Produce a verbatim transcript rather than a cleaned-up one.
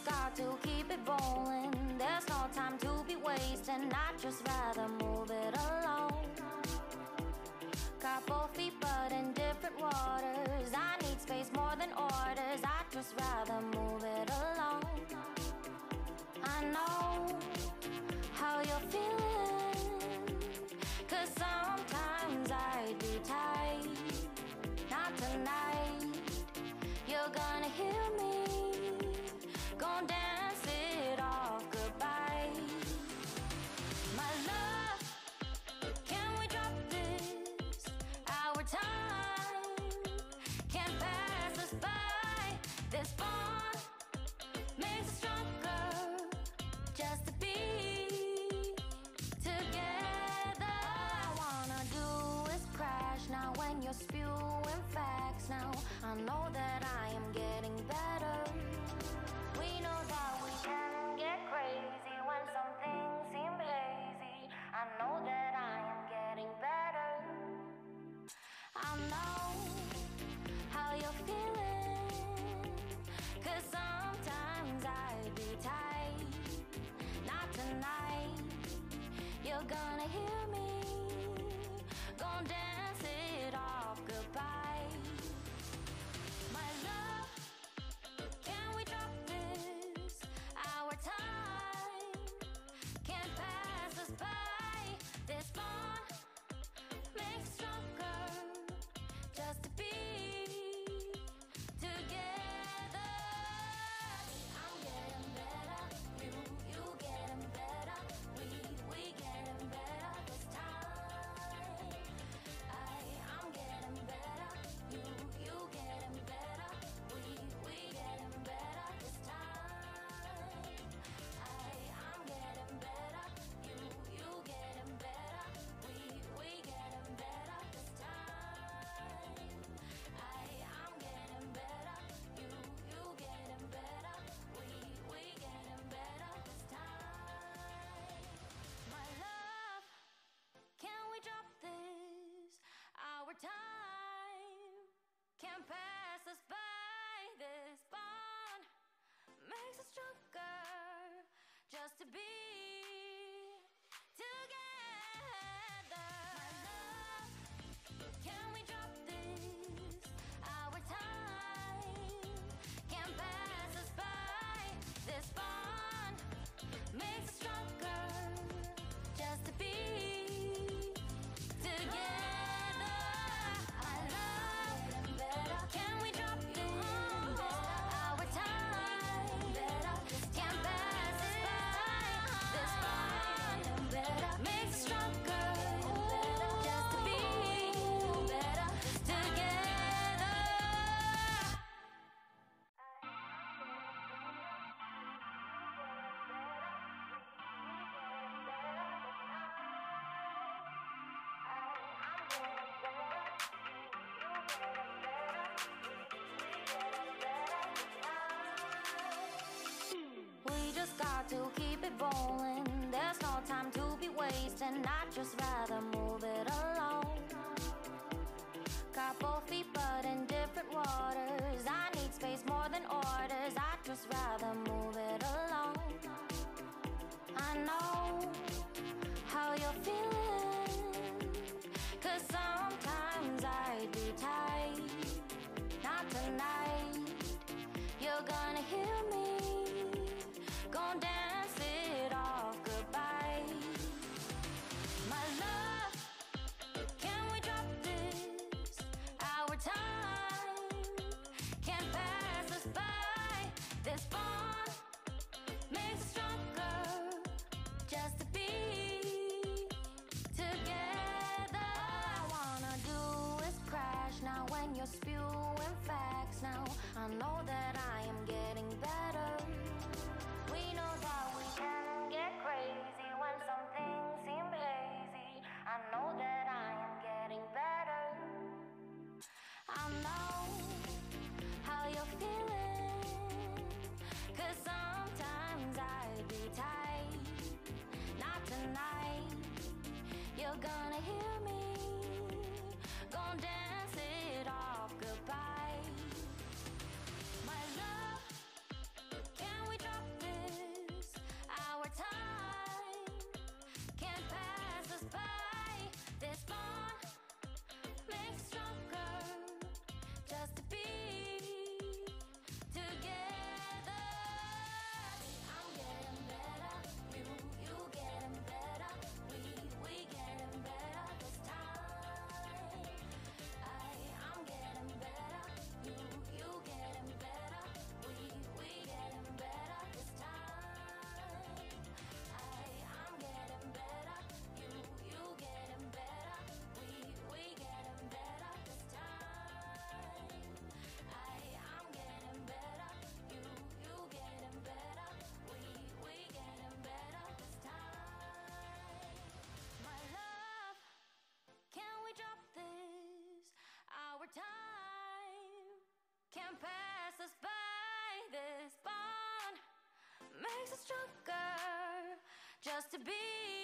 got to keep it rolling. There's no time to be wasting. I'd just rather move it along. Got both feet but in different waters. I need space more than orders. I'd just rather move it along. I know how you're feeling, 'cause sometimes I'd be tight. Not tonight. You're gonna hear me. Gonna dance it off goodbye. My love, can we drop this? Our time can't pass us by. This bond makes us stronger, just to be together. All I wanna do is crash now when you're spewing facts. Now I know that I am getting better. We know that we can get crazy when some things seem hazy. I know that I am getting better. I know how you're feeling, 'cause sometimes I'd be tight. Not tonight. You're gonna hear me. Gonna dance it off goodbye. My love, can we drop this? Our time can't pass us by. This bond makes us stronger, just to be together. I'm getting better, you, you getting better. We, we getting better this time. I, I'm getting better, you, you getting better. We, we getting better this time. I, I'm getting better, you, you getting better. We, we getting better this time. I, I'm getting better, you, you getting better. We, we getting better this time. My love, can we drop this? Our time can't pass us by. This bond makes us stronger, just to be together. My love, can we drop this? Our time can't pass us by. This bond makes us stronger, just to be together. I love, can we drop this? Our time can't pass us by. This bond makes us stronger, just to be together. We just got to keep it rolling. There's no time to be wasting. I'd just rather move it along. Got both feet but in different waters. I need space more than orders. I'd just rather move it along. I know how you're feeling, 'cause sometimes I'd be tight. Not tonight. You're gonna hear me. Gonna dance it off goodbye. My love, can we drop this? Our time can't pass us by. This bond makes us stronger, just to be together. All I wanna do is crash now when you're spewing facts. Now I know that I am getting better. We know that we can get crazy when some things seem hazy. I know that I am getting better. I know how you're feeling, 'cause sometimes I'd be tight. Not tonight. You're gonna hear me. Gonna dance it off goodbye. My love, can we drop stronger just to be